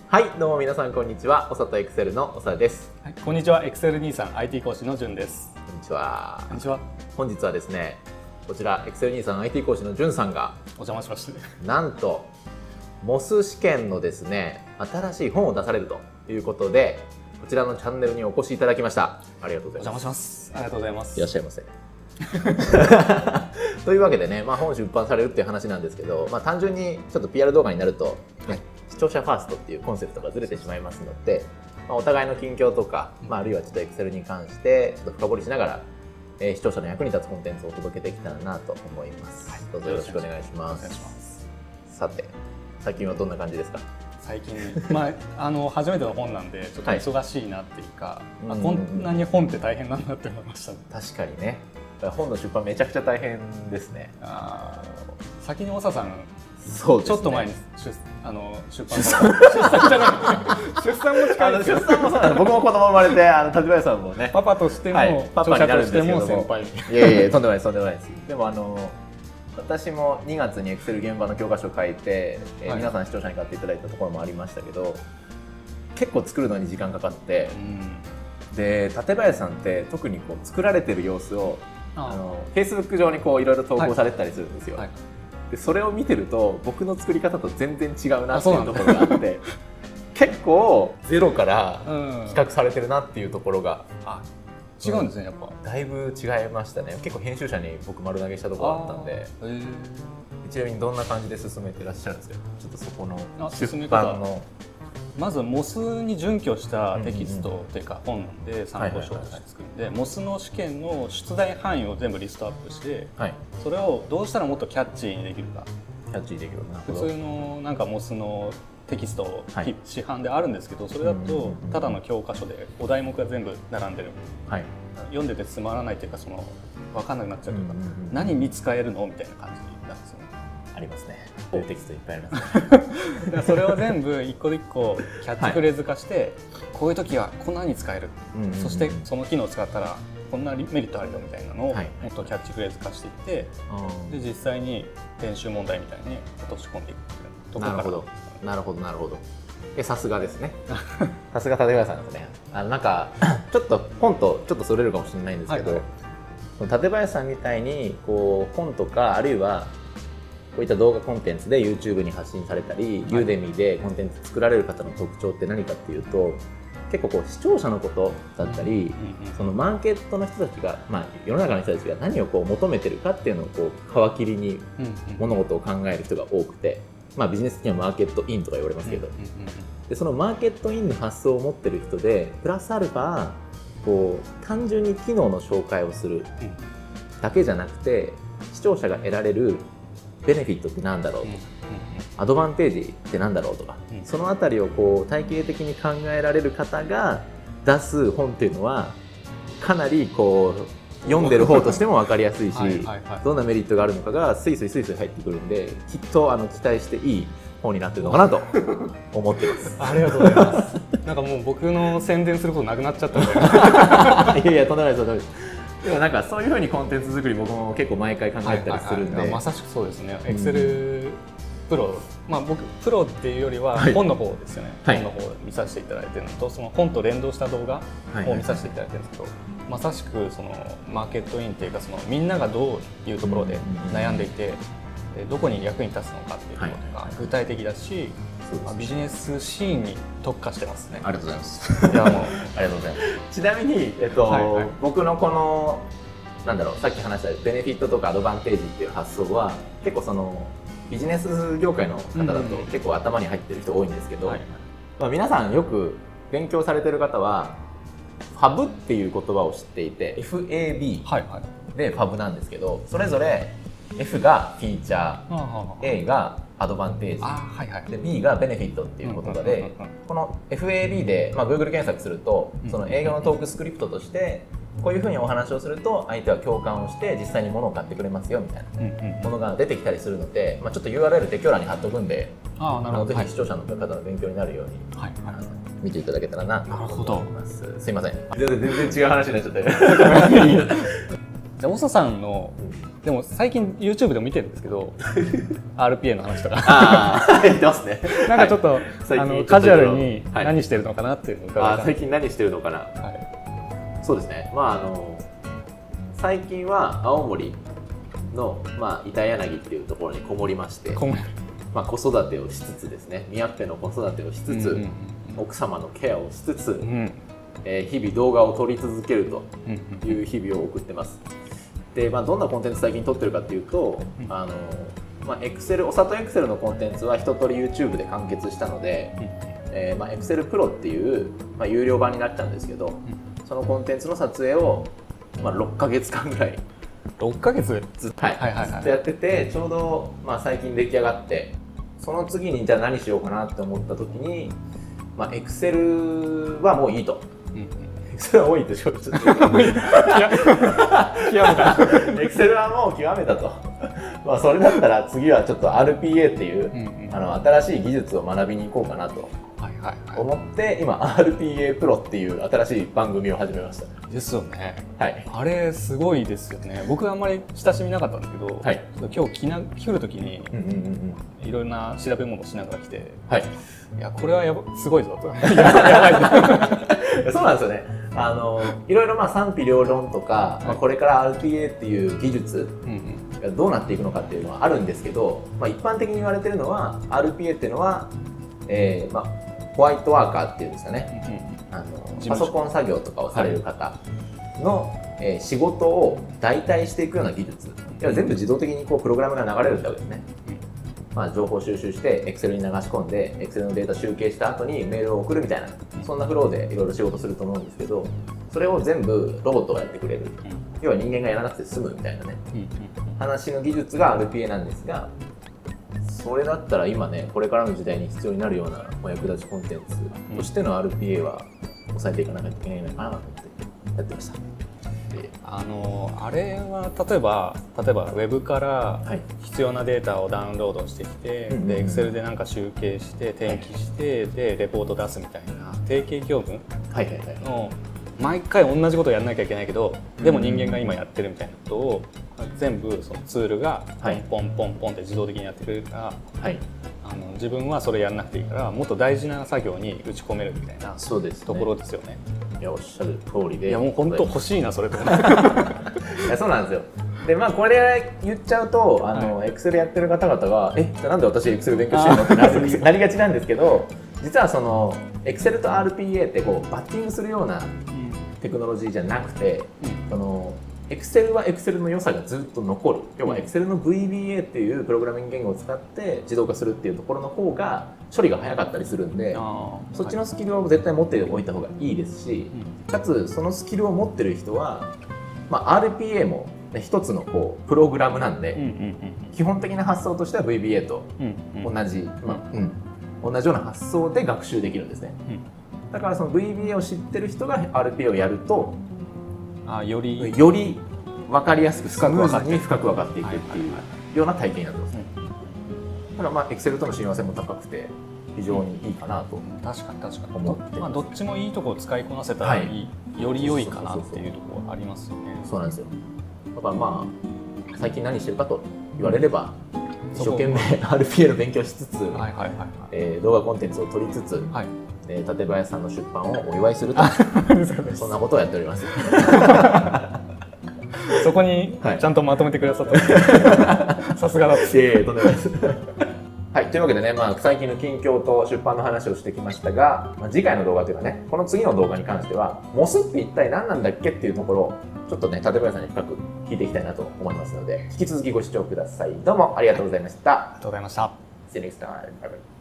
はい、どうも皆さんこんにちは。おさとエクセルのおさです。 はい、こんにちは。エクセル兄さん IT 講師のじゅんです。 こんにちは。 こんにちは。 本日はですね、こちらエクセル兄さん IT 講師のじゅんさんがお邪魔しました。 なんとモス試験のですね、新しい本を出されるということで、こちらのチャンネルにお越しいただきました。ありがとうございます。 お邪魔します。ありがとうございます。 いらっしゃいませ。というわけでね、本出版されるっていう話なんですけど、単純にちょっと PR 動画になると、視聴者ファーストっていうコンセプトがずれてしまいますので、お互いの近況とか、あるいはちょっと Excel に関してちょっと深掘りしながら、視聴者の役に立つコンテンツをお届けできたらなと思います。どうぞよろしくお願いします。さて、最近はどんな感じですか？ 最近、初めての本なんでちょっと忙しいなっていうか、こんなに本って大変なんだって思いました。 確かにね、本の出版めちゃくちゃ大変ですね。 先に長さん、 そうですね、 ちょっと前に出版された出産じゃない出産も近いですよ。 出産もそうなんです。僕も子供生まれて、立林さんもね、 パパとしても、 パパになるんですけども、 先輩。 いやいや、とんでもないです、とんでもないです。でも私も2月に Excel 現場の教科書を書いて、皆さん視聴者に買っていただいたところもありましたけど、結構作るのに時間かかって、で館林さんって特にこう作られてる様子をFacebook 上にこういろいろ投稿されてたりするんですよ。でそれを見てると僕の作り方と全然違うなっていうところがあって結構ゼロから企画されてるなっていうところが違うんですね。やっぱだいぶ違いましたね。結構編集者に僕丸投げしたところあったんで。ちなみにどんな感じで進めてらっしゃるんですか？ちょっとそこの出版のまずモスに準拠したテキストというか本なんで参考書として作るんで、モスの試験の出題範囲を全部リストアップして、それをどうしたらもっとキャッチーにできるか。 キャッチーできる。 普通のなんかモスのテキスト市販であるんですけど、それだとただの教科書でお題目が全部並んでる、読んでてつまらないというか、その分かんなくなっちゃうというか、何に使えるのみたいな感じなんですよね。 ありますね。こういうテキストいっぱいありますね。 それを全部一個一個キャッチフレーズ化して、こういう時はこんなに使える、そしてその機能を使ったらこんなメリットあるよみたいなのをもっとキャッチフレーズ化していって、で実際に練習問題みたいに落とし込んでいくところから。なるほど、 なるほど、なるほど。さすがですね。さすが立林さんですね。なんかちょっと本とちょっとそれるかもしれないんですけど、立林さんみたいにこう本とかあるいはこういった動画コンテンツで YouTube に発信されたり、ユーデミでコンテンツ作られる方の特徴って何かっていうと、結構こう視聴者のことだったり、そのマーケットの人たちが、世の中の人たちが何をこう求めてるかっていうのをこう皮切りに物事を考える人が多くて、ビジネス的にはマーケットインとか言われますけど、でそのマーケットインの発想を持ってる人でプラスアルファこう単純に機能の紹介をするだけじゃなくて、視聴者が得られるベネフィットってなんだろうとか、アドバンテージってなんだろうとか、そのあたりをこう体系的に考えられる方が出す本っていうのはかなりこう読んでる方としても分かりやすいし、どんなメリットがあるのかがスイスイ入ってくるんで、きっと期待していい本になってるのかなと思ってます。 ありがとうございます。なんかもう僕の宣伝することなくなっちゃったんで。 いやとんでもないです、とんでもないです。でもなんかそういうふうにコンテンツ作り僕も結構毎回考えたりするんで、 まさしくそうですね。Excel プロ、僕プロっていうよりは本の方ですよね。本の方を見させていただいてるのと、その本と連動した動画を見させていただいてるんですけど、まさしくそのマーケットインっていうか、そのみんながどういうところで悩んでいて、どこに役に立つのかっていうことが具体的だし、ビジネスシーンに特化してますね。 ありがとうございます。いやもうありがとうございます。ちなみに僕のこのなんだろう、さっき話したベネフィットとかアドバンテージっていう発想は結構そのビジネス業界の方だと結構頭に入ってる人多いんですけど、皆さんよく勉強されてる方はファブっていう言葉を知っていて、 FAB でファブなんですけど、それぞれ F がフィーチャー、A がアドバンテージ、で B がベネフィットっていう言葉で、この FAB で、Google 検索するとその営業のトークスクリプトとしてこういうふうにお話をすると相手は共感をして実際に物を買ってくれますよみたいなものが出てきたりするので、ちょっと URL 適用欄に貼っとくんで、ぜひ視聴者の方の勉強になるように見ていただけたらなと思います。すいません、全然違う話になっちゃって。 長さんのでも最近 YouTube でも見てるんですけどRPA の話とかやってますね。 なんかちょっと、カジュアルに何してるのかなっていうのを伺いたい。 最近何してるのかな、そうですね、最近は青森の、板柳っていうところにこもりまして、子育てをしつつですね、宮っぺの子育てをしつつ、奥様のケアをしつつ、日々動画を撮り続けるという日々を送ってます。で、どんなコンテンツ最近撮ってるかっていうと、Excel、おさと Excel のコンテンツは一通り YouTube で完結したので、Excel Pro っていう、有料版になっちゃうんですけど、そのコンテンツの撮影を、6ヶ月間ぐらい 6ヶ月ずっとやってて、ちょうど、最近出来上がって、その次にじゃあ何しようかなって思った時に、Excel はもういいと。Excel はもういいとしょっちゅう極めた。Excel はもう極めたと。それだったら次はちょっと RPA っていう、新しい技術を学びに行こうかなと思って、今 RPA プロっていう新しい番組を始めました。 ですよね。 はい。 あれすごいですよね。僕はあんまり親しみなかったんだけど、今日来る時にいろんな調べ物をしながら来て、いやこれはすごいぞと。やばいな。 そうなんですよね。いろいろ賛否両論とか、これから RPA っていう技術がどうなっていくのかっていうのはあるんですけど、一般的に言われてるのは RPA っていうのは、ホワイトワーカーっていうんですかね、パソコン作業とかをされる方の、仕事を代替していくような技術、全部自動的にプログラムが流れるってわけですね。情報収集して Excel に流し込んで Excel のデータ集計した後にメールを送るみたいな、そんなフローでいろいろ仕事すると思うんですけど、それを全部ロボットがやってくれる、要は人間がやらなくて済むみたいなね、話の技術が RPA なんですが、それだったら今ね、これからの時代に必要になるようなお役立ちコンテンツとしての RPA は抑えていかなきゃいけないのかなと思ってやってました。 あれは例えばウェブから必要なデータをダウンロードしてきて、で Excel でなんか集計して転記して、でレポート出すみたいな定型業務の毎回同じことをやらなきゃいけないけど、でも人間が今やってるみたいなことを全部そのツールがポンポンポンって自動的にやってくれるから、自分はそれやらなくていいからもっと大事な作業に打ち込めるみたいなところですよね。 いや、おっしゃる通りで、いやもう本当欲しいなそれと思って。 いや、そうなんですよ。でこれ言っちゃうとExcel やってる方々がなんで私 Excel 勉強してるのってなりがちなんですけど、実はその Excel と RPA ってバッティングするようなテクノロジーじゃなくて、Excel は Excel の良さがずっと残る。要は Excel の VBA っていうプログラミング言語を使って自動化するっていうところの方が処理が早かったりするんで、そっちのスキルを絶対持っておいた方がいいですし、かつそのスキルを持ってる人は、RPA も一つのプログラムなんで、基本的な発想としては VBA と同じ、同じような発想で学習できるんですね。だからその VBA を知ってる人が RPA をやるとより分かりやすくスムーズに深く分かっていくっていうような体験になってますね。だからExcel との親和性も高くて非常にいいかなと思ってます。 どっちもいいところを使いこなせたらより良いかなっていうところはありますよね。 そうなんですよ。だから最近何してるかと言われれば、一生懸命 RPA の勉強しつつ、動画コンテンツを撮りつつ、館林さんの出版をお祝いするとそんなことをやっております。 そこにちゃんとまとめてくださったさすがだって。 とんでもないです。はい、というわけでね、最近の近況と出版の話をしてきましたが、次回の動画というかね、この次の動画に関しては、モスって一体何なんだっけっていうところをちょっとね、館林さんに深く聞いていきたいなと思いますので、引き続きご視聴ください。どうもありがとうございました。 ありがとうございました。 See you next time. Bye bye.